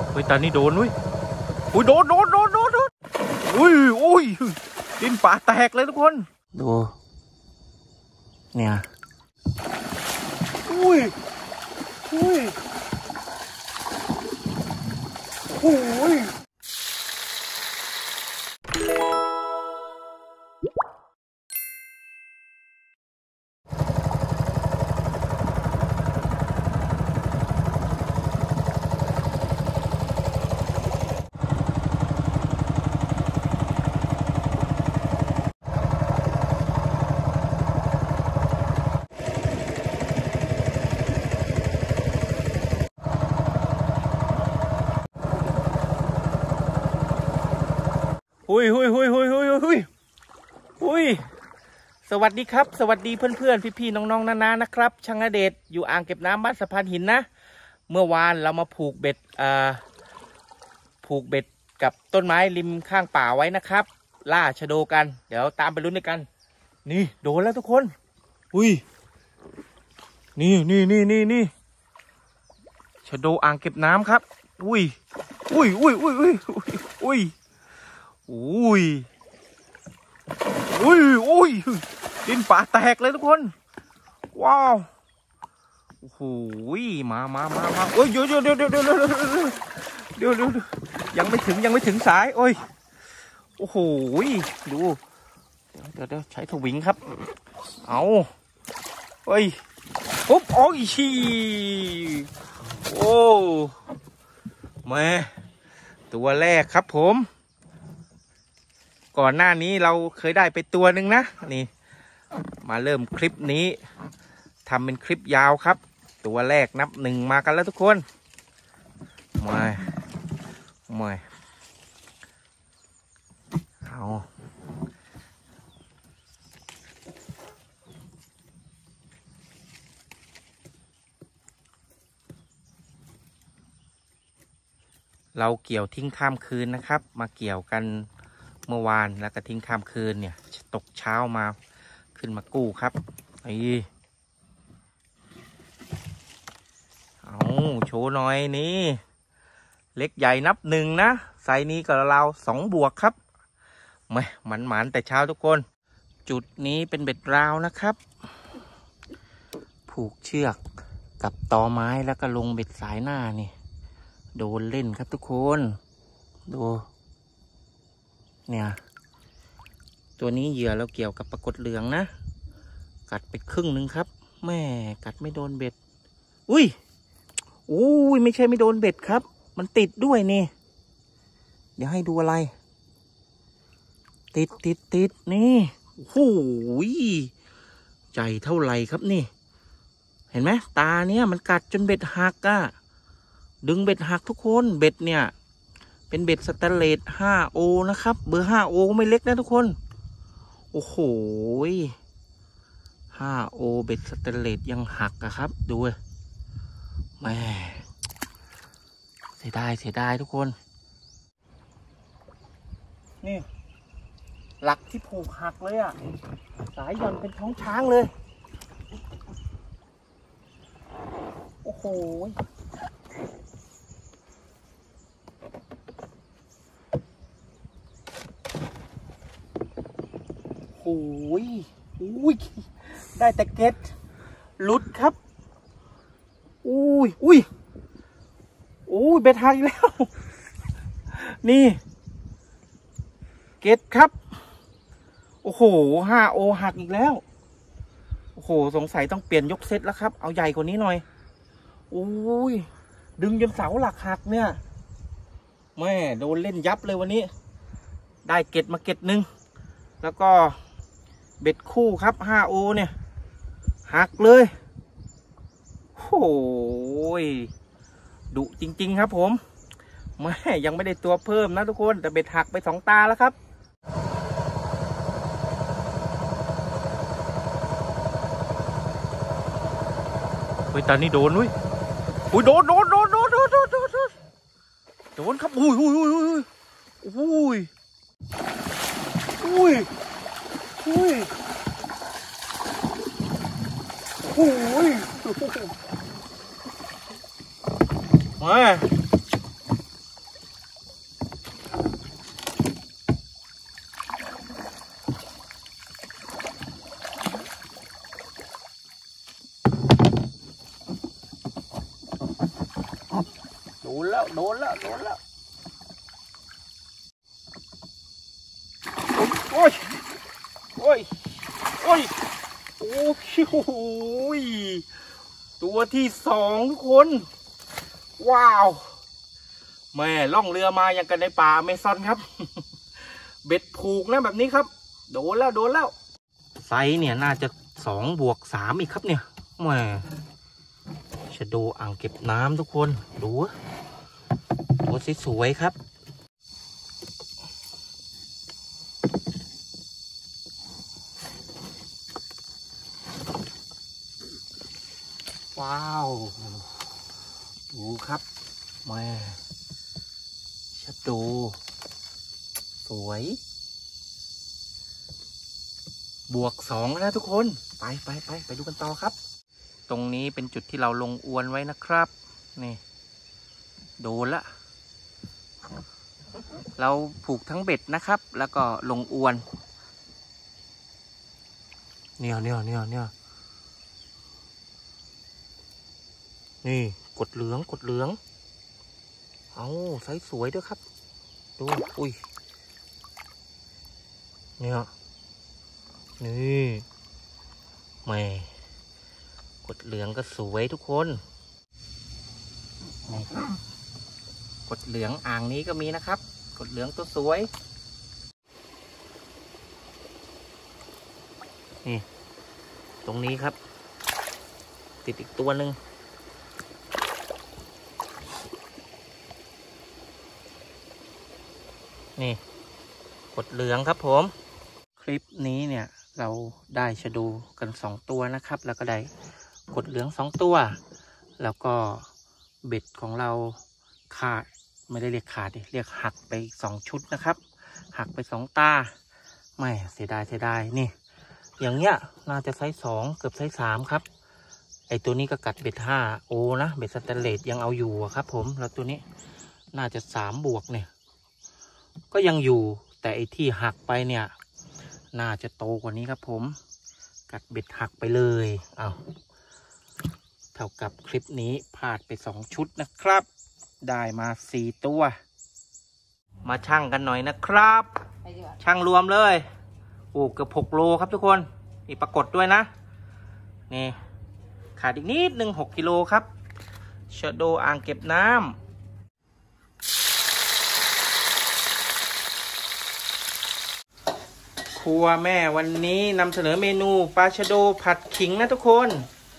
เฮ้ยตอนนี้โดนอุ้ยโดนอุ้ยดินป่าแตกเลยทุกคนดูเนี่ยอุ้ยสวัสดีครับสวัสดีเพื่อนๆพี่ๆน้องๆนาๆนะครับช่างณเดชอยู่อ่างเก็บน้ำบ้านสะพานหินนะเมื่อวานเรามาผูกเบ็ดกับต้นไม้ริมข้างป่าไว้นะครับล่าชะโดกันเดี๋ยวตามไปลุ้นด้วยกันนี่โดนแล้วทุกคนนี่ชะโดอ่างเก็บน้ำครับดินป่าแตกเลยทุกคนว้าวโอ้โหมาโอ้ยเดี๋ยวยังไม่ถึงสายโอ้ยโอ้โหดูเดี๋ยวใช้ถวิงครับเอาเฮ้ยปุ๊บโอ้ยโอ้แม่ตัวแรกครับผมก่อนหน้านี้เราเคยได้ไปตัวหนึ่งนะนี่มาเริ่มคลิปนี้ทำเป็นคลิปยาวครับตัวแรกนับหนึ่งมากันแล้วทุกคนมาเอาเราเกี่ยวทิ้งข้ามคืนนะครับมาเกี่ยวกันเมื่อวานแล้วก็ทิ้งข้ามคืนเนี่ยตกเช้ามาขึ้นมากู้ครับเอาโชว์หน่อยนี่เล็กใหญ่นับหนึ่งนะไซส์นี้ก็เรา2 บวกครับหมันแต่เช้าทุกคนจุดนี้เป็นเบ็ดราวนะครับผูกเชือกกับตอไม้แล้วก็ลงเบ็ดสายหน้านี่โดนเล่นครับทุกคนดูเนี่ยตัวนี้เหยื่อเราเกี่ยวกับปรากฏเหลืองนะกัดไปครึ่งนึงครับแม่กัดไม่โดนเบ็ดอุ้ยไม่ใช่ไม่โดนเบ็ดครับมันติดด้วยนี่เดี๋ยวให้ดูอะไรติดนี่โอ้ยใจเท่าไหร่ครับนี่เห็นไหมตาเนี่ยมันกัดจนเบ็ดหักอ่ะดึงเบ็ดหักทุกคนเบ็ดเนี่ยเป็นเบ็ดสแตนเลส 5O นะครับเบอร์ 5O ไม่เล็กนะทุกคนโอ้โห 5O เบ็ดสแตนเลสยังหักอะครับดูแม่เสียดายทุกคนนี่หลักที่ผูกหักเลยอะสายหย่อนเป็นท้องช้างเลยโอ้โหได้แต่เก็ตหลุดครับเบ็ดหักอีกแล้วนี่เก็ตครับโอ้โห 5O หักอีกแล้วโอ้โหสงสัยต้องเปลี่ยนยกเซตแล้วครับเอาใหญ่กว่านี้หน่อยดึงจนเสาหลักหักเนี่ยแม่โดนเล่นยับเลยวันนี้ได้เก็ตมาเก็ตหนึ่งแล้วก็เบ็ดคู่ครับ 5O เนี่ยหักเลยโอ้ยดุจริงๆครับผมแม่ยังไม่ได้ตัวเพิ่มนะทุกคนแต่เบ็ดหักไป2 ตาแล้วครับเฮ้ยตอนนี้โดนโดนครับมานแล้วโดนแล้วโอ้ยโอ้ยโอ้ยโอ้ยตัวที่สองทุกคนว้าวแม่ล่องเรือมาอย่างกันในป่าอเมซอนครับ เบ็ดผูกนะแบบนี้ครับโดนแล้วไซส์เนี่ยน่าจะ2+3อีกครับเนี่ยแม่ชะโดอ่างเก็บน้ำทุกคนดูตัวสวยๆครับว้าวดูครับแม่ชะโดสวย+2นะทุกคนไปดูกันต่อครับตรงนี้เป็นจุดที่เราลงอวนไว้นะครับนี่โดนละเราผูกทั้งเบ็ดนะครับแล้วก็ลงอวนเนี่ยนี่กดเหลืองเอาไซส์สวยด้วยครับดูอุ้ยเนี่ยนี่แม่กดเหลืองก็สวยทุกคนนี่กดเหลืองอ่างนี้ก็มีนะครับกดเหลืองตัวสวยนี่ตรงนี้ครับติดอีกตัวหนึ่งนี่กดเหลืองครับผมคลิปนี้เนี่ยเราได้ชะโดกัน2ตัวนะครับแล้วก็ได้กดเหลือง2ตัวแล้วก็เบ็ดของเราขาดไม่ได้เรียกขาดดิเรียกหักไป2ชุดนะครับหักไป2ตาไม่เสียดายนี่อย่างเงี้ยน่าจะไซส์2เกือบไซส์3ครับไอตัวนี้ก็กัดเบ็ด5โอนะเบ็ดสแตนเลสยังเอาอยู่ครับผมแล้วตัวนี้น่าจะ3+เนี่ยก็ยังอยู่แต่ไอที่หักไปเนี่ยน่าจะโตกว่านี้ครับผมกัดเบ็ดหักไปเลยเอาเท่ากับคลิปนี้พลาดไป2ชุดนะครับได้มา4ตัวมาชั่งกันหน่อยนะครับชั่งรวมเลยโอ้เกือบ6 โลครับทุกคนนี่ปรากฏด้วยนะนี่ขาดอีกนิดนึง6 กิโลครับชะโดอ่างเก็บน้ำครัวแม่วันนี้นำเสนอเมนูปลาชะโดผัดขิงนะทุกคน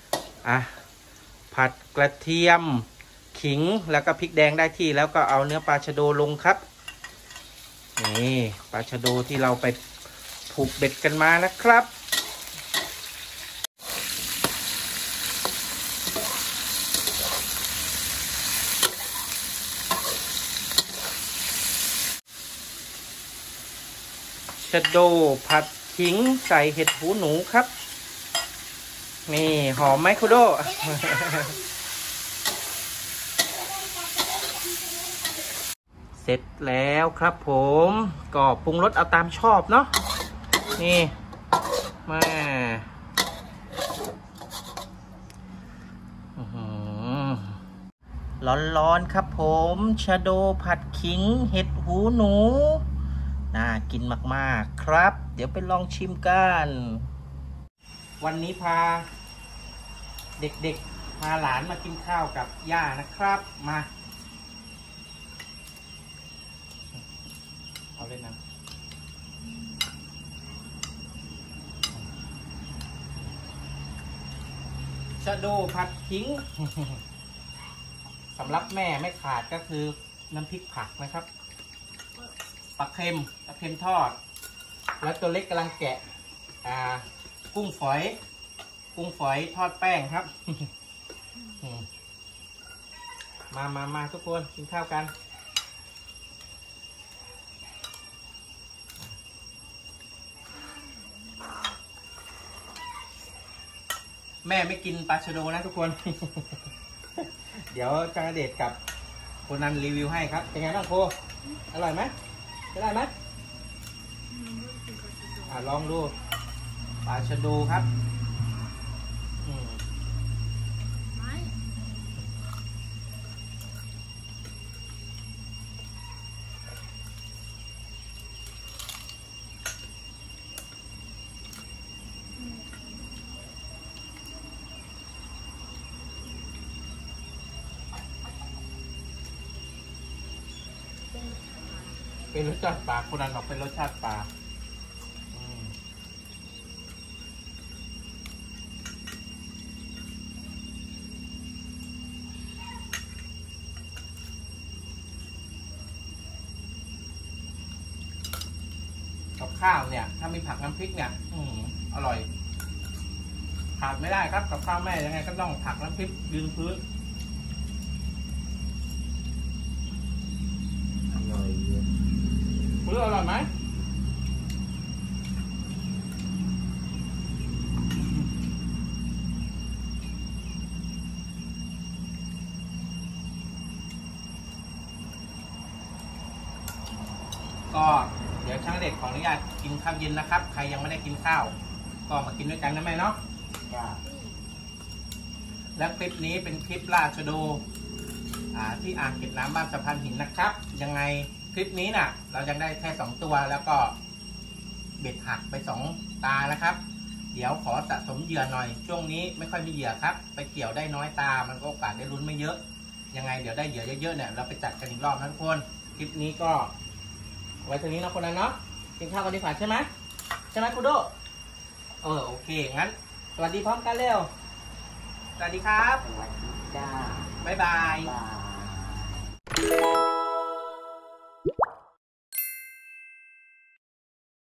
ผัดกระเทียมขิงแล้วก็พริกแดงได้ที่แล้วก็เอาเนื้อปลาชะโดลงครับนี่ปลาชะโดที่เราไปผูกเบ็ดกันมานะครับชะโดผัดขิงใส่เห็ดหูหนูครับนี่หอมไหมคุโด เสร็จแล้วครับผมก็ปรุงรสเอาตามชอบเนาะนี่แม่ร้อนๆครับผมชะโดผัดขิงเห็ดหูหนูน่ากินมากๆครับเดี๋ยวไปลองชิมกันวันนี้พาเด็กๆพาหลานมากินข้าวกับย่านะครับมาเอาเลยนะชะโดผัดขิง สำหรับแม่ไม่ขาดก็คือน้ำพริกผักนะครับปลาเค็มทอดแล้วตัวเล็กกำลังแกะกุ้งฝอยทอดแป้งครับ มาทุกคนกินข้าวกันแม่ไม่กินปลาชะโดนะทุกคน เดี๋ยวจังเดชกับคนนั้นรีวิวให้ครับเป็นไงบ้างโคอร่อยไหมได้ไหมลองดูปลาชะโดครับเป็นรสชาติปลาคนนั้นบอกเป็นรสชาติปลากับข้าวเนี่ยถ้ามีผักน้ำพริกเนี่ยอร่อยขาดไม่ได้ครับกับข้าวแม่ยังไงก็ต้องผักน้ำพริกยืนพื้นอร่อยคุณอร่อยไหมก็เดี๋ยวช่างเด็กขออนุญาตกินข้าวเย็นนะครับใครยังไม่ได้กินข้าวก็มากินด้วยกันนะแม่เนาะและคลิปนี้เป็นคลิปล่าชะโดที่อ่างเก็บน้ำบ้านสะพานหินนะครับยังไงคลิปนี้น่ะเรายังได้แค่2ตัวแล้วก็เบ็ดหักไป2ตานะครับเดี๋ยวขอสะสมเหยื่อหน่อยช่วงนี้ไม่ค่อยมีเหยื่อครับไปเกี่ยวได้น้อยตามันก็โอกาสได้ลุ้นไม่เยอะยังไงเดี๋ยวได้เหยื่อเยอะๆเนี่ยเราไปจัดกันอีกรอบนะทุกคนคลิปนี้ก็ไว้ตรงนี้นะคนนั้นเนาะกินข้าวกันดีกว่าใช่ไหมคุณโดโอเคงั้นสวัสดีพร้อมกันเร็วสวัสดีครับสวัสดีจ้าบ๊ายบาย